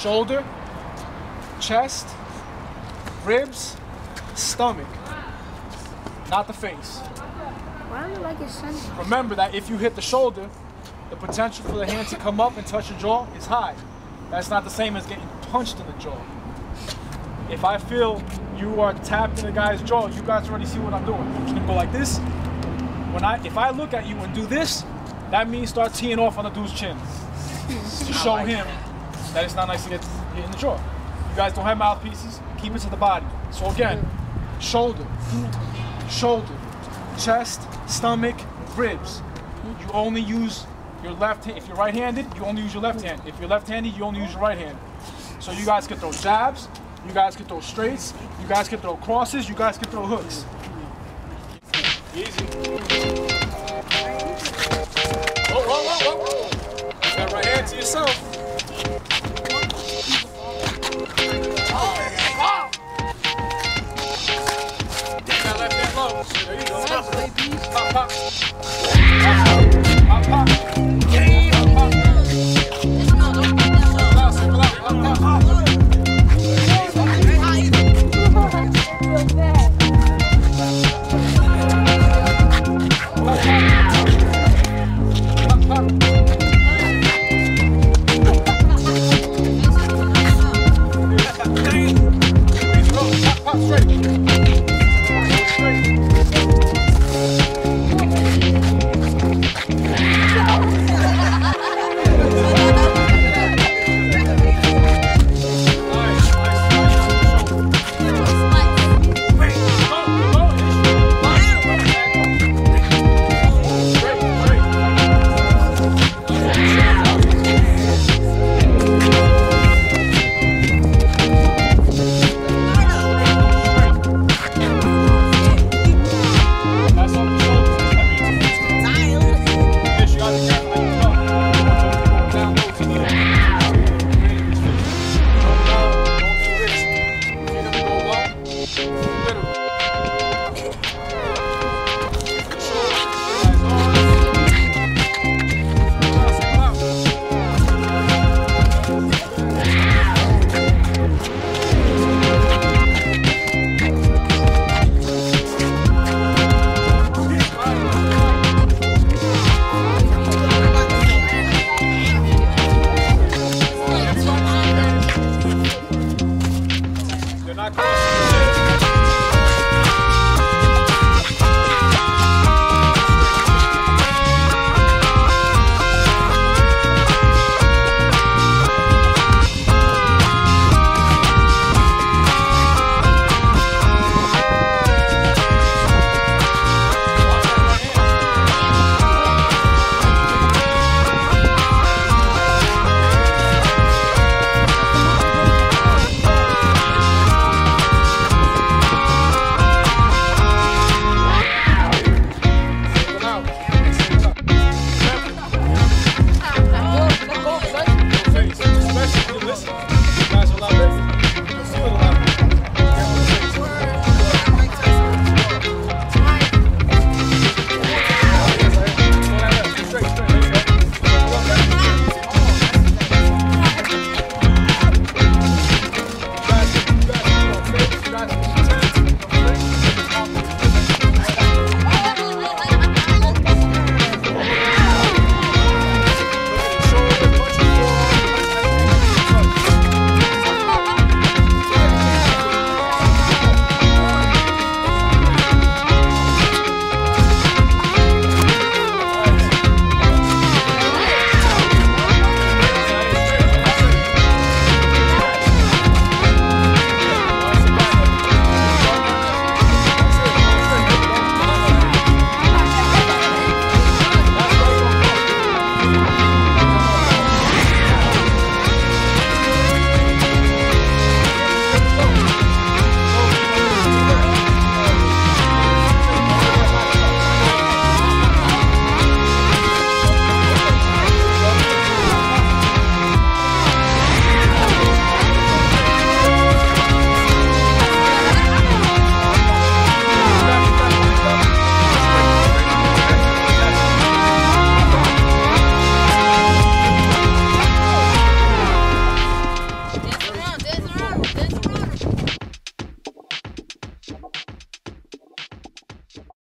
shoulder, chest, ribs, stomach, not the face. Why do I like his son? Remember that if you hit the shoulder, the potential for the hand to come up and touch your jaw is high. That's not the same as getting punched in the jaw. If I feel you are tapped in the guy's jaw, you guys already see what I'm doing. I'm just gonna go like this. If I look at you and do this, that means start teeing off on the dude's chin to show him that it's not nice to get hit in the jaw. You guys don't have mouthpieces, keep it to the body. So again, shoulder, chest, stomach, ribs. You only use your left hand. If you're right-handed, you only use your left hand. If you're left-handed, you only use your right hand. So you guys can throw jabs, you guys can throw straights, you guys can throw crosses, you guys can throw hooks. Easy.